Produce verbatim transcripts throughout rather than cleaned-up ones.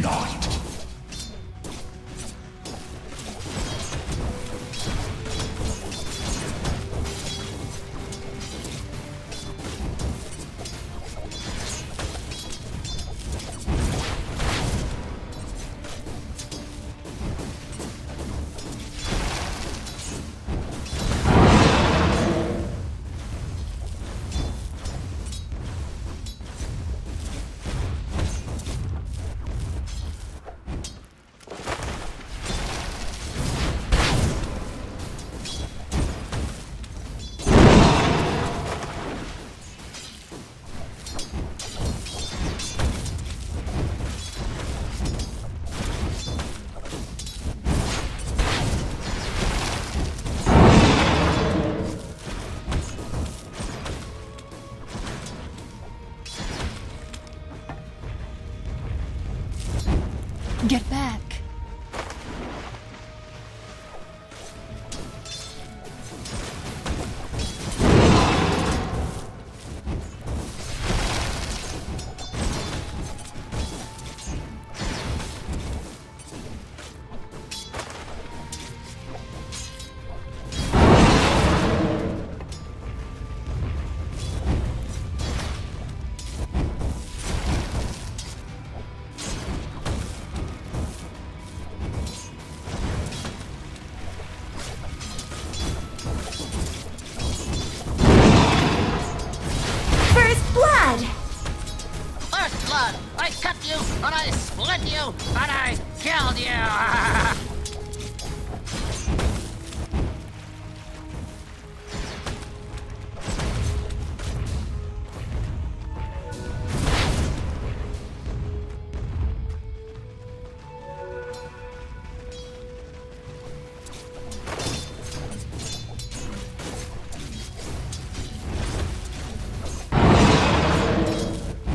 not. Get back. I cut you, and I split you, and I killed you!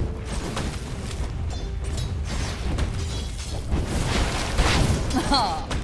Huh.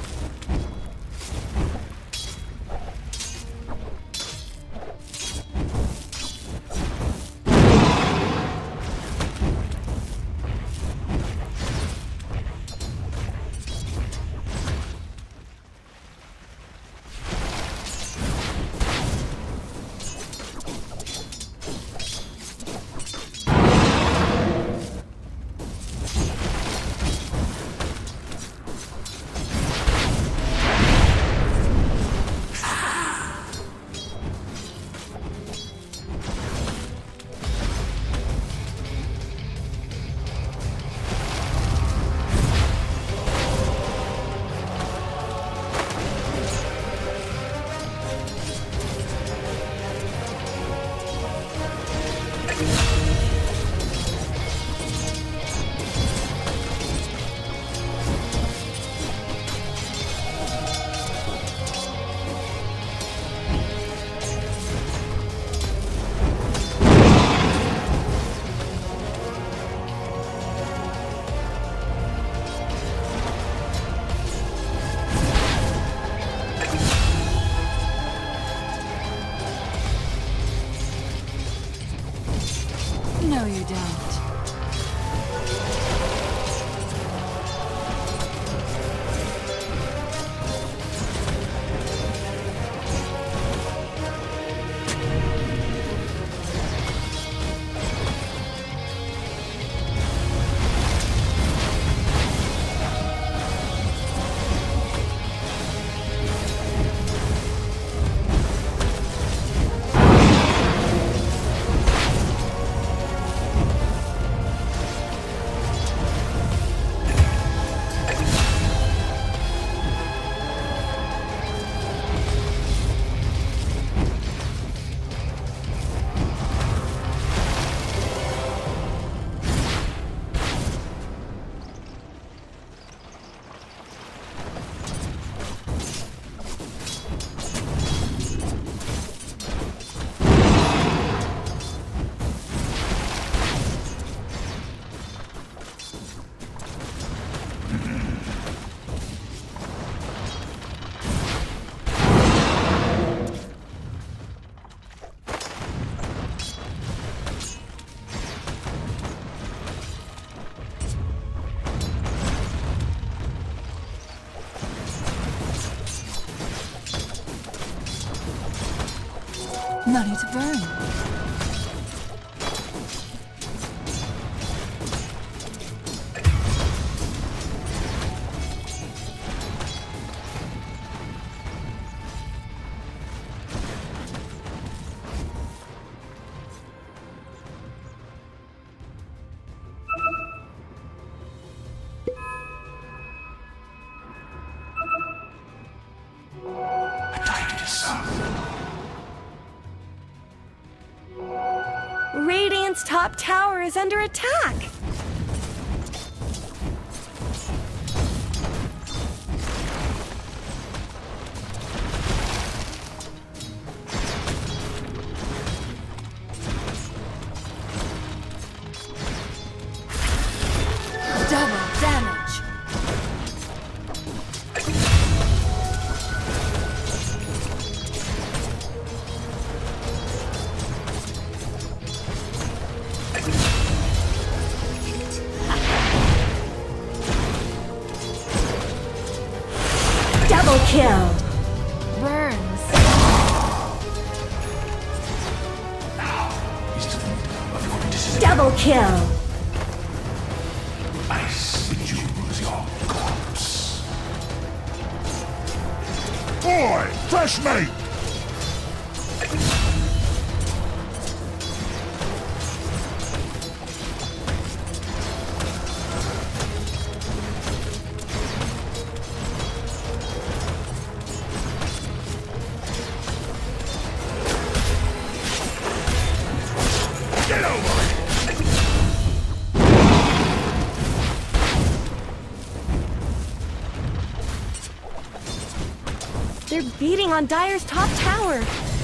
Money to burn. Radiant's top tower is under attack! Double damage! Double kill! Burns! Double kill! Ice bejewels your corpse. Boy, fresh meat! Get over it! They're beating on Dire's top tower!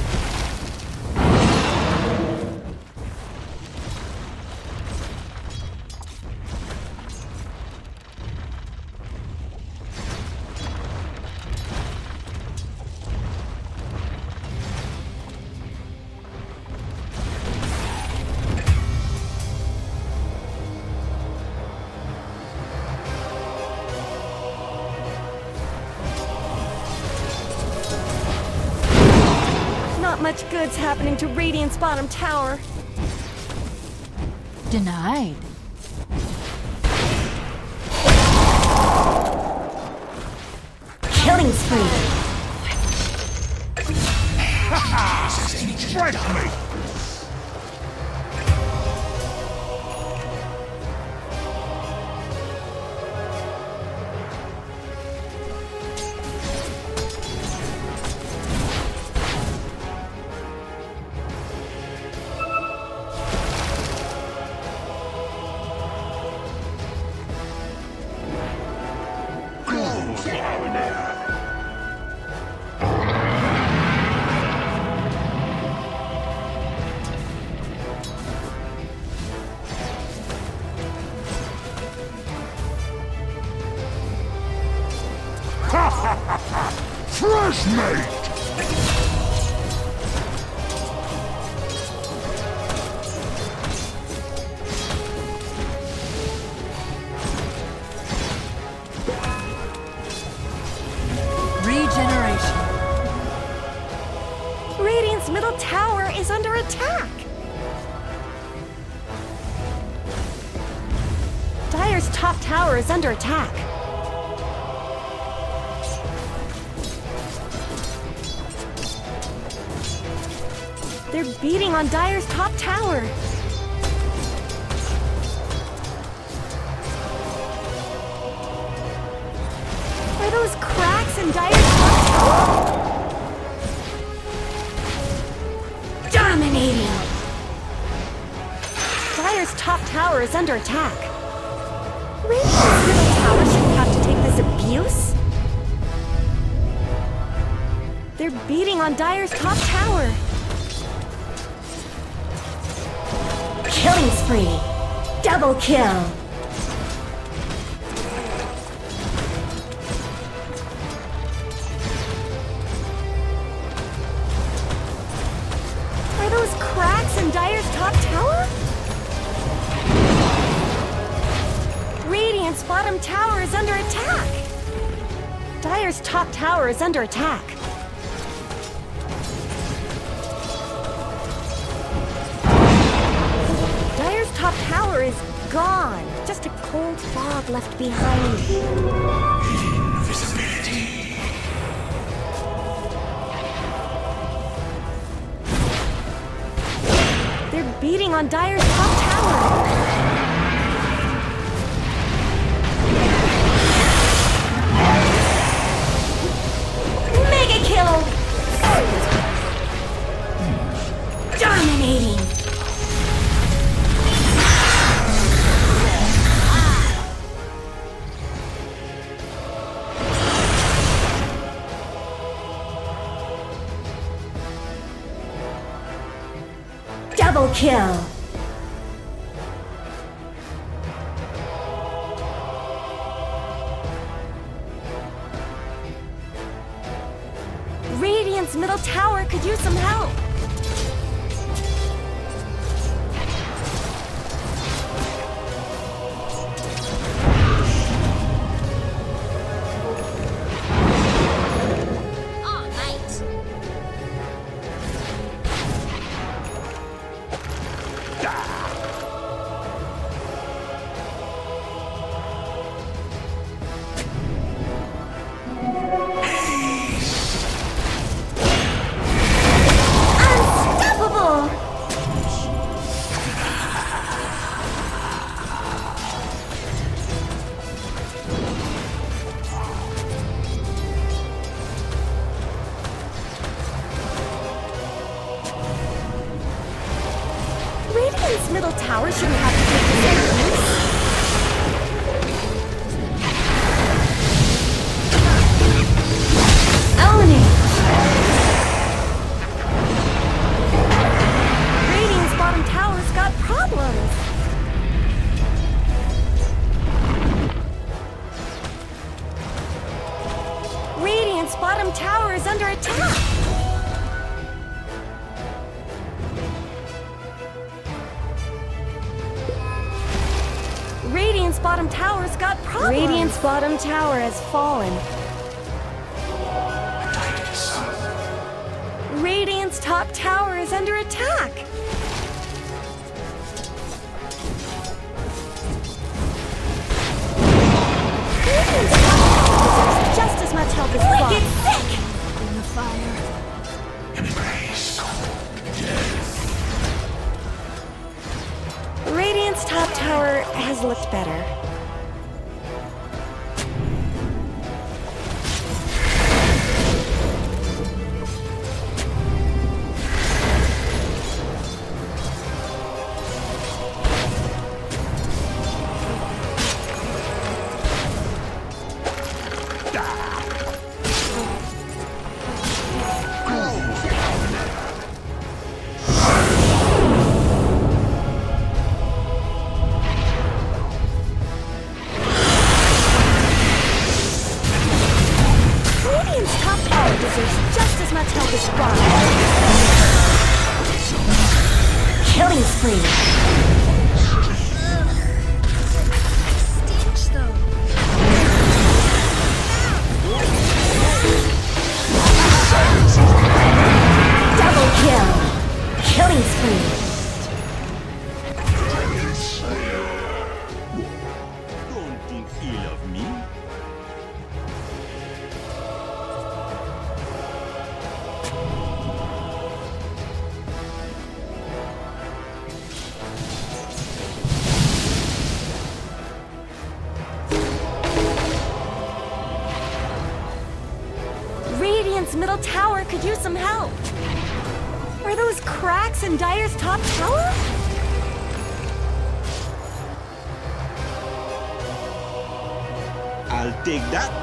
Not much good's happening to Radiant's bottom tower. Denied. Killing spree! Fresh meat! Fresh meat! Regeneration. Radiant's middle tower is under attack! Dire's top tower is under attack. They're beating on Dire's top tower. Are those cracks in Dire's top tower? Dominating! Dire's top tower is under attack. Radiant's middle tower shouldn't have to take this abuse. They're beating on Dire's top tower. Killing spree! Double kill! Are those cracks in Dire's top tower? Radiant's bottom tower is under attack! Dire's top tower is under attack. top tower is gone. Just a cold fog left behind. Invisibility. They're beating on Dire's top tower. Mega kill! Dominating! Double kill! Radiant's middle tower could use some help. All night. Unstoppable! Radiant's middle tower shouldn't have to take this abuse. Own it! Radiant's bottom tower's got problems. Radiant's bottom tower is under attack. Radiant's bottom tower's got problems. Radiant's bottom tower has fallen. Radiant's top tower is under attack. Radiant's top tower deserves just as much help as the bottom. Sick! In the fire. Embrace death. Radiant's top tower has looked better. Radiant's top tower deserves just as much help as the bottom. Killing spree. Stinks though. Double kill. Killing spree. Don't think ill of me. Radiant's middle tower could use some help. Are those cracks in Dire's top tower? I'll take that.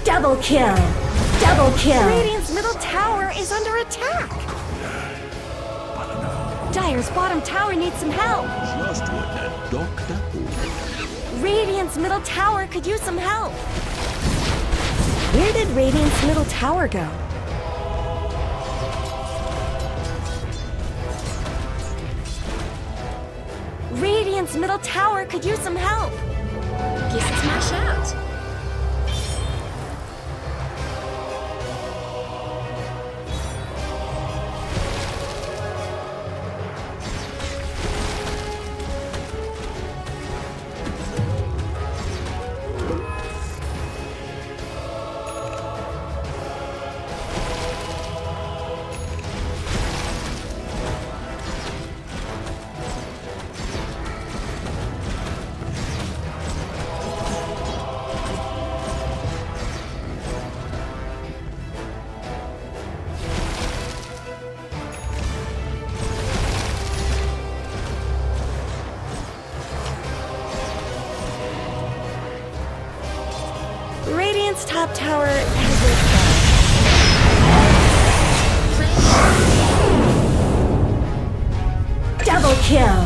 Double kill! Double kill! Radiant's middle tower is under attack! Dire's bottom tower needs some help! Just what the doctor ordered. Radiant's middle tower could use some help! Where did Radiant's middle tower go? Radiant's middle tower could use some help! Guess it's my shout. Radiant's top tower has its double kill!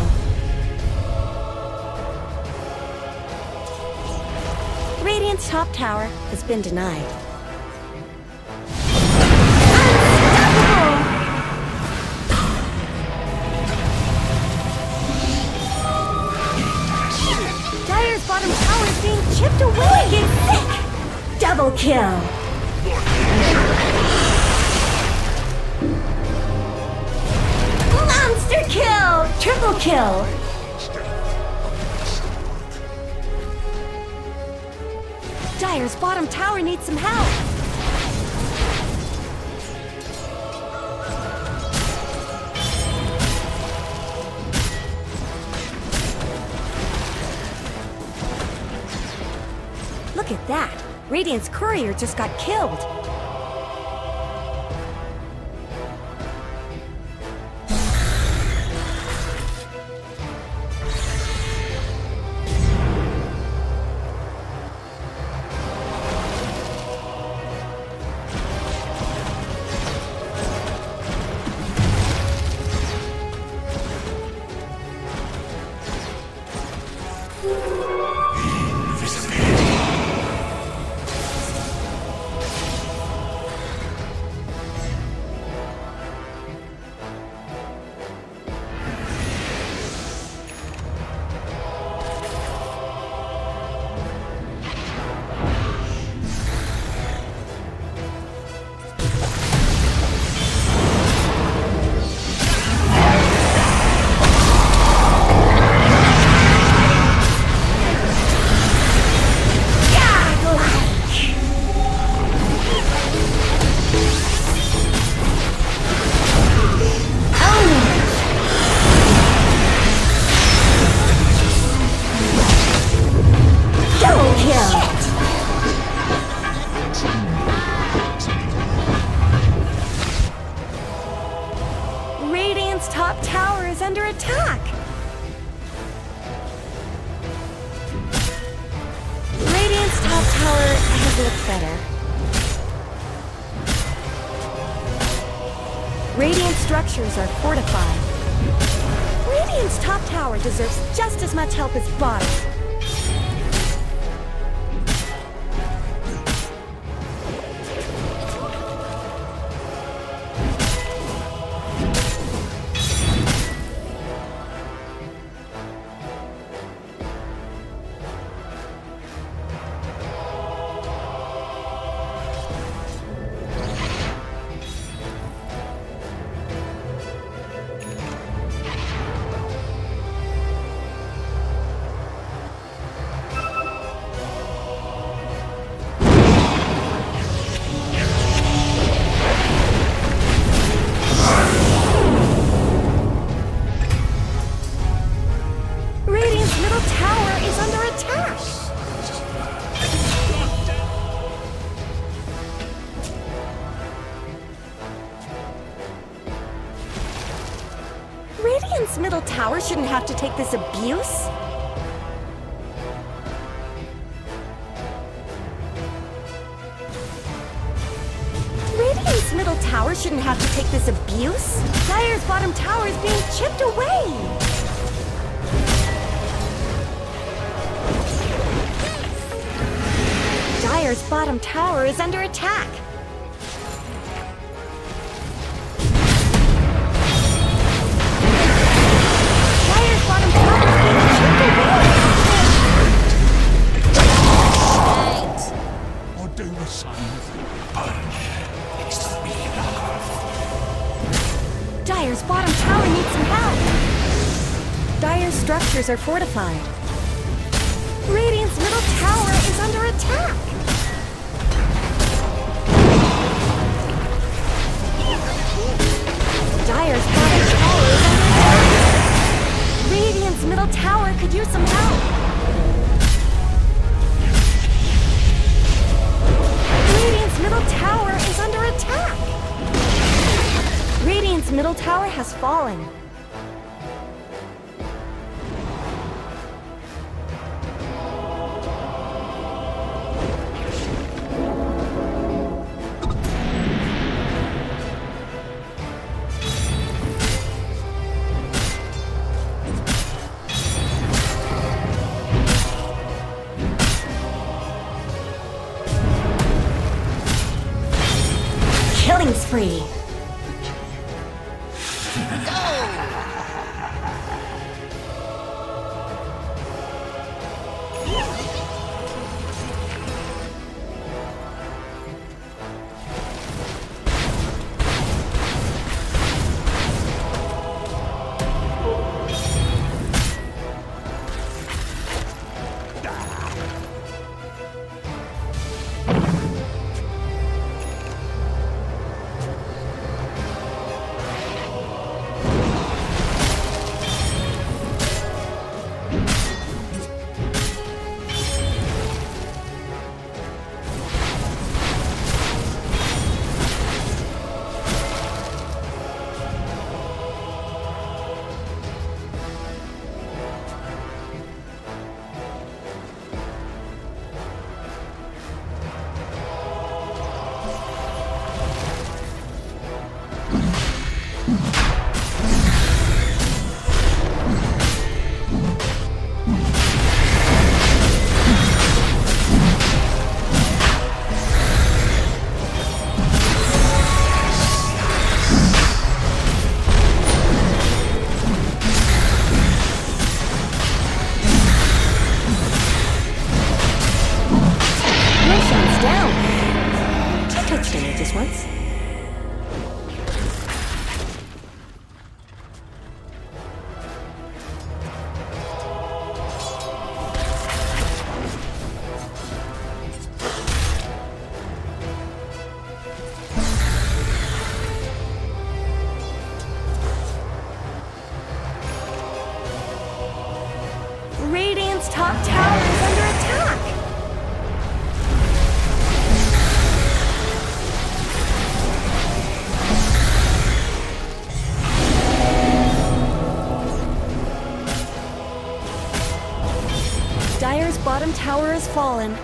Radiant's top tower has been denied. Unstoppable! Dire's bottom tower is being chipped away! Get sick! Double kill! Monster kill! Triple kill! Dire's bottom tower needs some help! Look at that! Radiant's courier just got killed! Radiant's top tower is under attack! Radiant's top tower has looked better. Radiant structures are fortified. Radiant's top tower deserves just as much help as bottom. Radiant's middle tower shouldn't have to take this abuse. tower shouldn't have to take this abuse? Dire's bottom tower is being chipped away! Dire's bottom tower is under attack! Dire's bottom tower is being chipped away! Or do the same. Punch. It's the me knockoff. Dire's bottom tower needs some help! Dire's structures are fortified. Radiant's middle tower is under attack! Dire's bottom tower is under attack! Radiant's middle tower could use some help! Radiant's middle tower is under attack! Radiant's middle tower has fallen. Killing spree! Once. Radiant's top tower is under attack! Dire's bottom tower has fallen.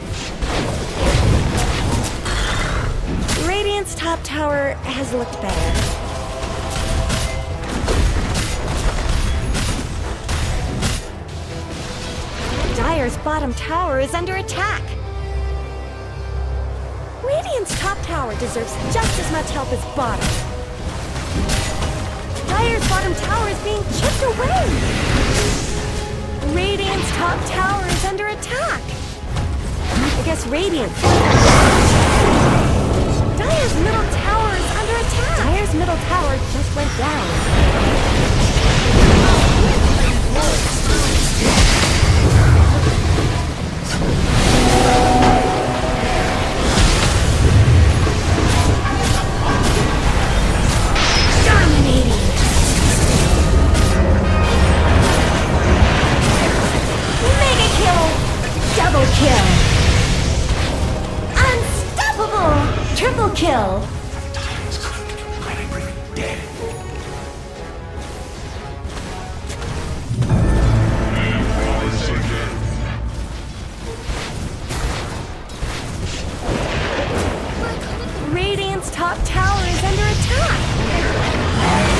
Radiant's top tower has looked better. Dire's bottom tower is under attack. Radiant's top tower deserves just as much help as bottom. Dire's bottom tower is being chipped away. Radiant's top tower is under attack. I guess Radiant. Dire's middle tower is under attack. Dire's middle tower just went down. Dominating. Mega kill. Double kill. Unstoppable. Triple kill. Time's quick. I bring it dead. Radiant's top tower is under attack!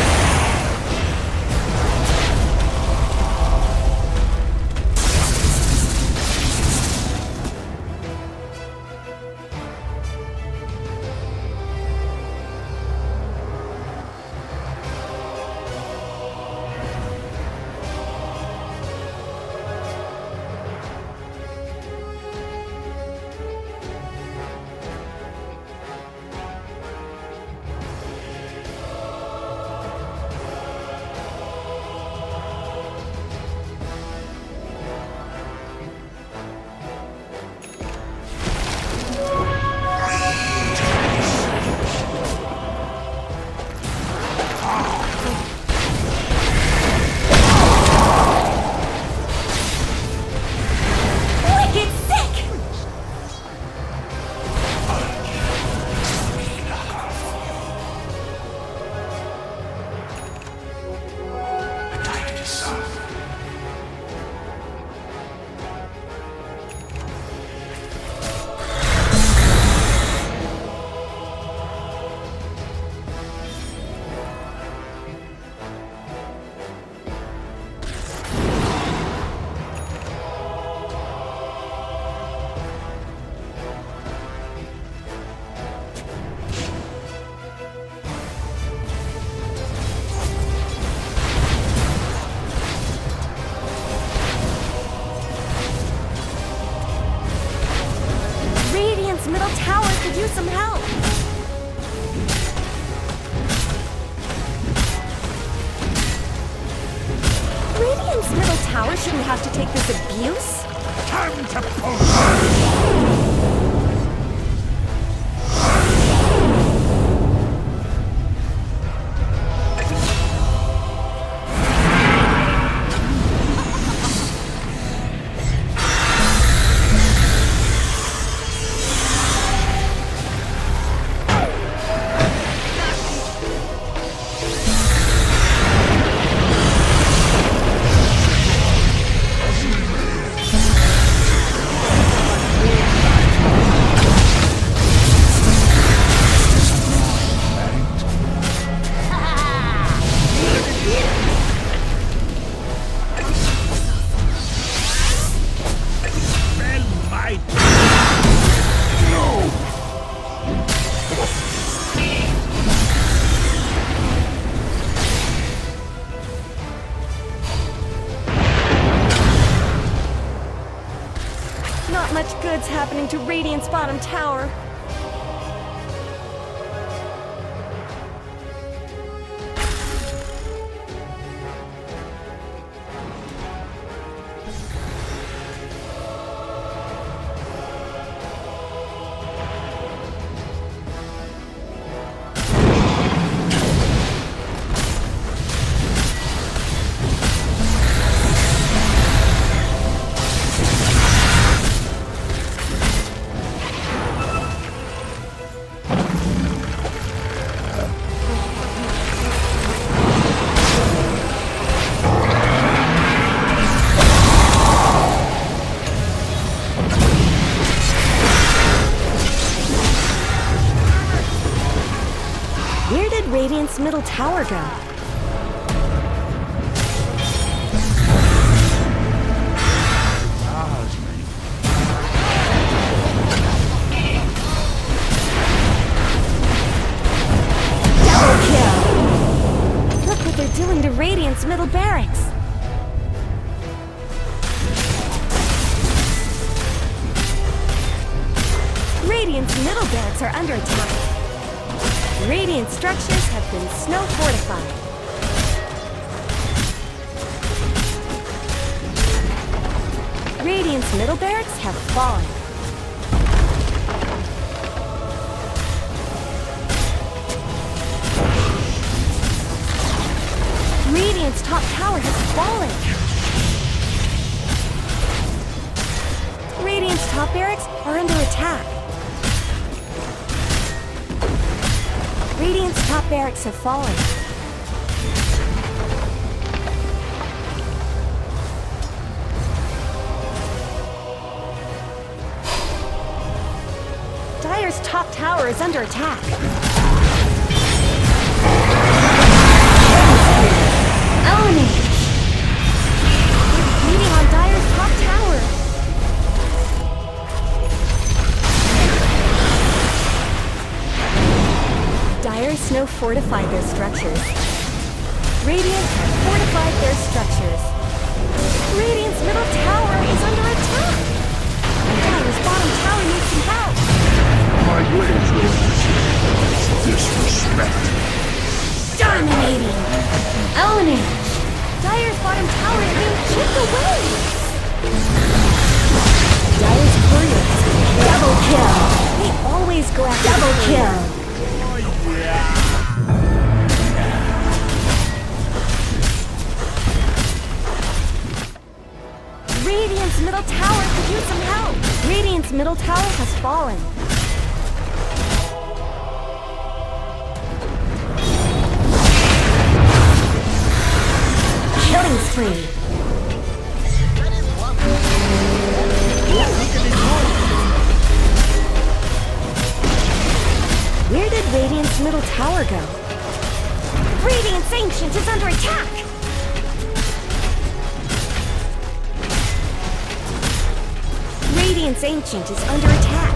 Middle tower could use some help. Radiant's middle tower shouldn't have to take this abuse. Time to pull. Not much good's happening to Radiant's bottom tower. Where did Radiant's middle tower go? Double kill! Look what they're doing to Radiant's middle barracks. Radiant's middle barracks are under attack. Radiant structures have been snow fortified. Radiant's middle barracks have fallen. Radiant's top tower has fallen. Radiant's top barracks are under attack. Radiant's top barracks have fallen. Dire Dire's top tower is under attack. Ownage! Beating on Dire's top tower. Dire Snow fortified their structures. Radiant have fortified their structures. Radiant's middle tower is under attack. And Dire's bottom tower needs some help. My ways will disrespect. Dominating! Ownage! Dire's bottom tower is being chipped away! Dire's couriers. Double kill! They always go after double kill! Radiant's middle tower could use some help! Radiant's middle tower has fallen. Killing spree! Where did Radiant's middle tower go? Radiant's Ancient is under attack! Radiant's Ancient is under attack.